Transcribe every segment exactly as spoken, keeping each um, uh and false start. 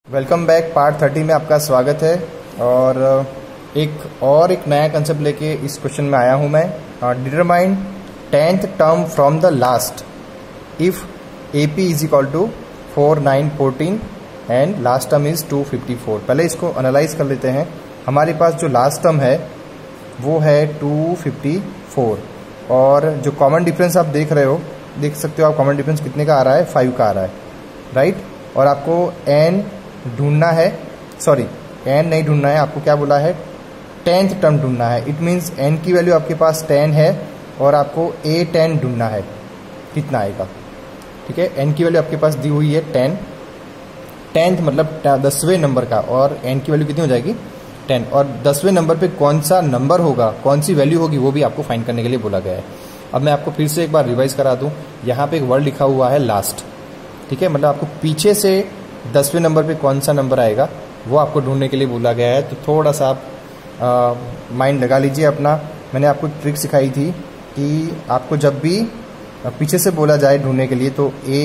Welcome back. Part thirty में आपका स्वागत है और एक और एक नया कंसेप्ट लेके इस क्वेश्चन में आया हूं मैं। Determine tenth term from the last if A P is equal to four nine fourteen and last term is two fifty four. पहले इसको एनालाइज कर लेते हैं। हमारे पास जो लास्ट टर्म है वो है टू फिफ्टी फोर और जो कॉमन डिफरेंस आप देख रहे हो, देख सकते हो आप कॉमन डिफरेंस कितने का आ रहा है, फाइव का आ रहा है, राइट। और आपको एन ढूंढना है, सॉरी एन नहीं ढूंढना है, आपको क्या बोला है, टेंथ टर्म ढूंढना है। इट मीन्स एन की वैल्यू आपके पास टेन है और आपको ए टेन ढूंढना है, कितना आएगा, ठीक है। एन की वैल्यू आपके पास दी हुई है टेन, टेंथ मतलब दसवें नंबर का, और एन की वैल्यू कितनी हो जाएगी, टेन। और दसवें नंबर पे कौन सा नंबर होगा, कौन सी वैल्यू होगी, वो भी आपको फाइंड करने के लिए बोला गया है। अब मैं आपको फिर से एक बार रिवाइज करा दूं। यहाँ पे एक वर्ड लिखा हुआ है लास्ट, ठीक है, मतलब आपको पीछे से दसवें नंबर पे कौन सा नंबर आएगा वो आपको ढूंढने के लिए बोला गया है। तो थोड़ा सा आप माइंड लगा लीजिए अपना। मैंने आपको ट्रिक सिखाई थी कि आपको जब भी पीछे से बोला जाए ढूंढने के लिए तो A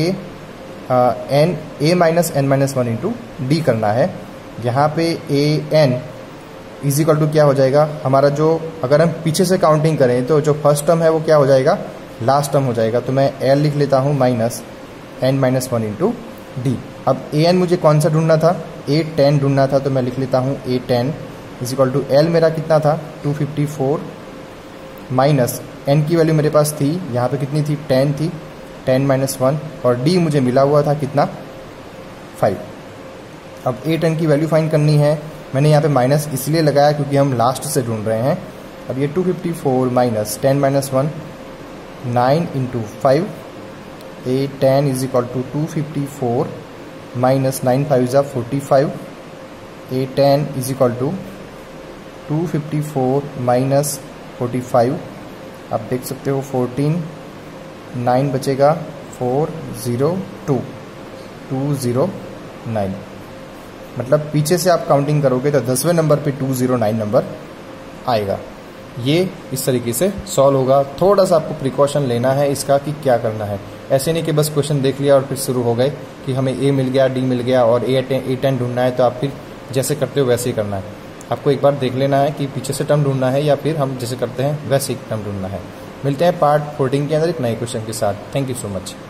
N A minus N minus one into D करना है। यहाँ पे A N is equal to क्या हो जाएगा हमारा, जो अगर हम पीछे से काउंटिंग करें तो जो फर्स्ट टर्म है वो क्या हो जाएगा, लास्ट टर्म हो जाएगा। तो मैं एल लिख लेता हूँ minus N minus one into D. अब ए एन मुझे कौन सा ढूंढना था, ए टेन ढूंढना था, तो मैं लिख लेता हूँ A ten is equal to L मेरा कितना था two fifty four minus N की वैल्यू मेरे पास थी यहाँ पे कितनी थी, टेन थी, टेन माइनस वन, और डी मुझे मिला हुआ था कितना, फाइव। अब ए टेन की वैल्यू फाइंड करनी है। मैंने यहाँ पे माइनस इसलिए लगाया क्योंकि हम लास्ट से ढूंढ रहे हैं। अब ये two fifty four minus ten minus one, nine into five, A ten is equal to two fifty four minus nine five ज़ा forty five, A ten is equal to two fifty four minus forty five. आप देख सकते हो fourteen, nine बचेगा, four zero two, two zero nine. मतलब पीछे से आप काउंटिंग करोगे तो दसवें नंबर पे टू ज़ीरो नाइन नंबर आएगा। ये इस तरीके से सॉल्व होगा। थोड़ा सा आपको प्रिकॉशन लेना है इसका कि क्या करना है। ऐसे नहीं कि बस क्वेश्चन देख लिया और फिर शुरू हो गए कि हमें ए मिल गया, डी मिल गया और ए टेन ए टेन ढूंढना है, तो आप फिर जैसे करते हो वैसे ही करना है। आपको एक बार देख लेना है कि पीछे से टर्म ढूंढना है या फिर हम जैसे करते हैं वैसे ही टर्म ढूंढना है। मिलते हैं पार्ट फोर्टीन के अंदर एक नए क्वेश्चन के साथ। Thank you so much.